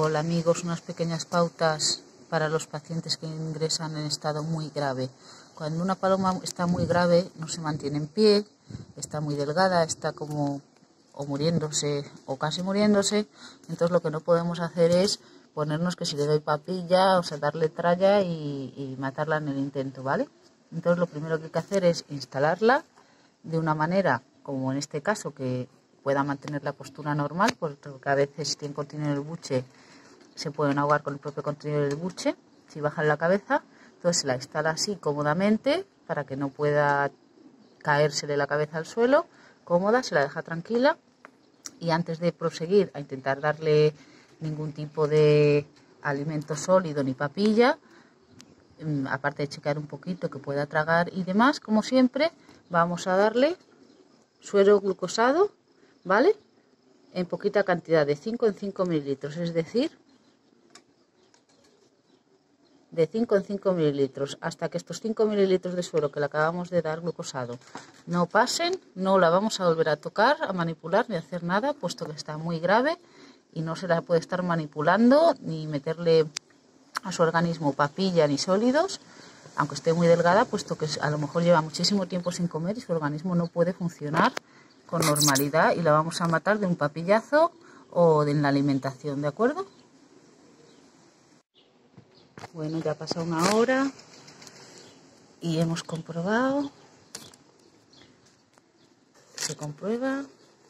hola amigos, unas pequeñas pautas para los pacientes que ingresan en estado muy grave. Cuando una paloma está muy grave, no se mantiene en pie, está muy delgada, está como o muriéndose o casi muriéndose, entonces lo que no podemos hacer es ponernos que si le doy papilla, o sea, darle tralla y matarla en el intento, ¿vale? Entonces lo primero que hay que hacer es instalarla de una manera, como en este caso, que pueda mantener la postura normal, porque a veces si tienen contenido en el buche se pueden ahogar con el propio contenido del buche, si bajan la cabeza. Entonces se la instala así cómodamente para que no pueda caérsele la cabeza al suelo, cómoda, se la deja tranquila y antes de proseguir a intentar darle ningún tipo de alimento sólido ni papilla, aparte de checar un poquito que pueda tragar y demás, como siempre, vamos a darle suero glucosado, ¿vale? En poquita cantidad, de 5 en 5 mililitros, es decir, de 5 en 5 mililitros, hasta que estos 5 mililitros de suero que le acabamos de dar glucosado no pasen, no la vamos a volver a tocar, a manipular ni a hacer nada, puesto que está muy grave y no se la puede estar manipulando ni meterle a su organismo papilla ni sólidos, aunque esté muy delgada, puesto que a lo mejor lleva muchísimo tiempo sin comer y su organismo no puede funcionar con normalidad y la vamos a matar de un papillazo o de la alimentación, ¿de acuerdo? Bueno, ya ha pasado una hora y hemos comprobado, se comprueba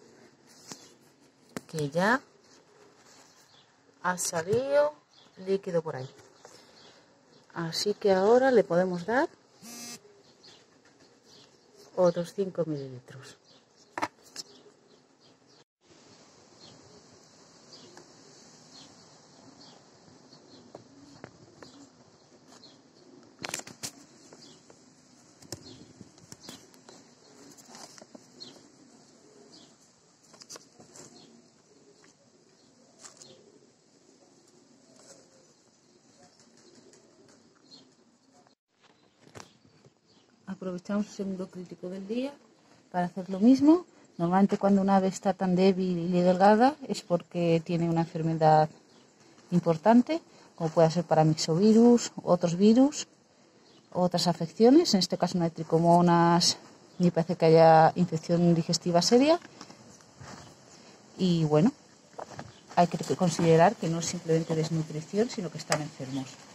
que ya ha salido líquido por ahí. Así que ahora le podemos dar otros 5 mililitros. Aprovechamos el segundo crítico del día para hacer lo mismo. Normalmente cuando una ave está tan débil y delgada es porque tiene una enfermedad importante, como puede ser paramyxovirus, otros virus, otras afecciones. En este caso no hay tricomonas ni parece que haya infección digestiva seria. Y bueno, hay que considerar que no es simplemente desnutrición, sino que están enfermos.